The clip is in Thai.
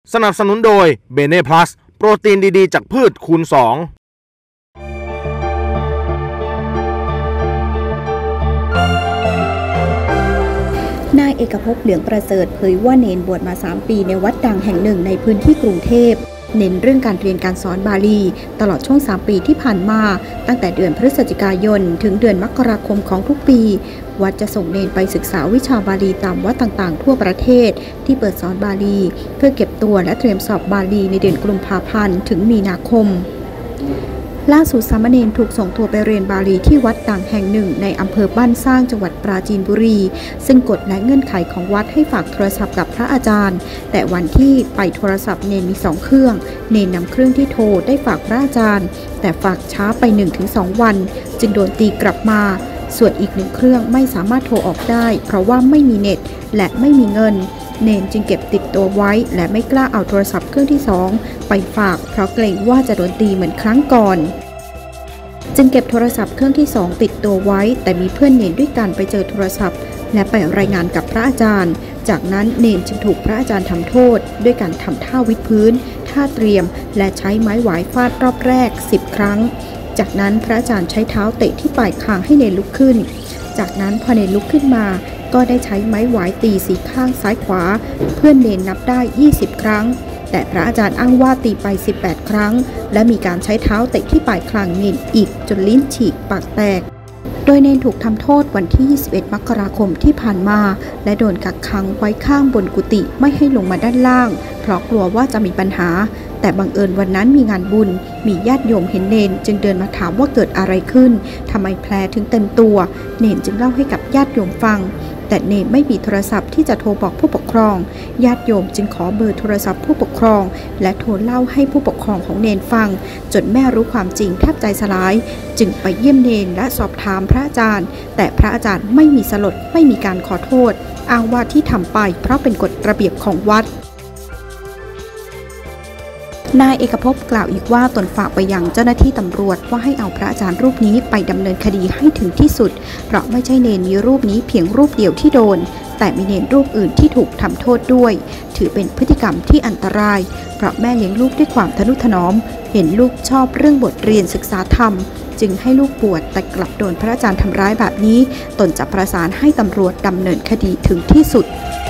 สนับสนุนโดยเบเน่พลัสโปรตีนดีๆจากพืชคูณ 2 นายเอกภพเหลืองประเสริฐเผยว่าเนนบวชมา3 ปีในวัดดังแห่งหนึ่งในพื้นที่กรุงเทพเน้นเรื่องการเรียนการสอนบาลีตลอดช่วง3 ปีที่ผ่านมาตั้งแต่เดือนพฤศจิกายนถึงเดือนมกราคมของทุกปีวัดจะส่งเนนไปศึกษาวิชาบาลีตามวัดต่างๆทั่วประเทศที่เปิดสอนบาลีเพื่อเก็บตัวและเตรียมสอบบาลีในเดือนกุมภาพันธ์ถึงมีนาคมล่าสุดสามเณรถูกส่งตัวไปเรียนบาลีที่วัดดังแห่งหนึ่งในอำเภอบ้านสร้างจังหวัดปราจีนบุรีซึ่งกฎและเงื่อนไขของวัดให้ฝากโทรศัพท์กับพระอาจารย์แต่วันที่ไปโทรศัพท์เนนมี2 เครื่องเนนนำเครื่องที่โทรได้ฝากพระอาจารย์แต่ฝากช้าไป 1-2 วันจึงโดนตีกลับมาส่วนอีก1 เครื่องไม่สามารถโทรออกได้เพราะว่าไม่มีเน็ตและไม่มีเงินเนนจึงเก็บติดตัวไว้และไม่กล้าเอาโทรศัพท์เครื่องที่2ไปฝากเพราะเกรงว่าจะโดนตีเหมือนครั้งก่อนจึงเก็บโทรศัพท์เครื่องที่2ติดตัวไว้แต่มีเพื่อนเนนด้วยกันไปเจอโทรศัพท์และไปรายงานกับพระอาจารย์จากนั้นเนนจึงถูกพระอาจารย์ทำโทษด้วยการทำท่าวิดพื้นท่าเตรียมและใช้ไม้หวายฟาดรอบแรก10 ครั้งจากนั้นพระอาจารย์ใช้เท้าเตะที่ปลายคางให้เนนลุกขึ้นจากนั้นพอเนนลุกขึ้นมาก็ได้ใช้ไม้หวายตี4 ข้างซ้ายขวาเพื่อนเนนนับได้20 ครั้งแต่พระอาจารย์อ้างว่าตีไป18 ครั้งและมีการใช้เท้าเตะที่ปลายคางเนนอีกจนลิ้นฉีกปากแตกโดยเนนถูกทำโทษวันที่21 มกราคมที่ผ่านมาและโดนกักขังไว้ข้างบนกุฏิไม่ให้ลงมาด้านล่างเพราะกลัวว่าจะมีปัญหาแต่บังเอิญวันนั้นมีงานบุญมีญาติโยมเห็นเนนจึงเดินมาถามว่าเกิดอะไรขึ้นทำไมแผลถึงเต็มตัวเนนจึงเล่าให้กับญาติโยมฟังแต่เนนไม่มีโทรศัพท์ที่จะโทรบอกผู้ปกครองญาติโยมจึงขอเบอร์โทรศัพท์ผู้ปกครองและโทรเล่าให้ผู้ปกครองของเนนฟังจนแม่รู้ความจริงแทบใจสลายจึงไปเยี่ยมเนนและสอบถามพระอาจารย์แต่พระอาจารย์ไม่มีสลดไม่มีการขอโทษอ้างว่าที่ทำไปเพราะเป็นกฎระเบียบของวัดนายเอกภพกล่าวอีกว่าตนฝากไปยังเจ้าหน้าที่ตำรวจว่าให้เอาพระอาจารย์รูปนี้ไปดำเนินคดีให้ถึงที่สุดเพราะไม่ใช่เนนมีรูปนี้เพียงรูปเดียวที่โดนแต่มีเนนรูปอื่นที่ถูกทำโทษด้วยถือเป็นพฤติกรรมที่อันตรายเพราะแม่เลี้ยงลูกด้วยความทนุถนอมเห็นลูกชอบเรื่องบทเรียนศึกษาธรรมจึงให้ลูกบวชแต่กลับโดนพระอาจารย์ทำร้ายแบบนี้ตนจะประสานให้ตำรวจดำเนินคดีถึงที่สุด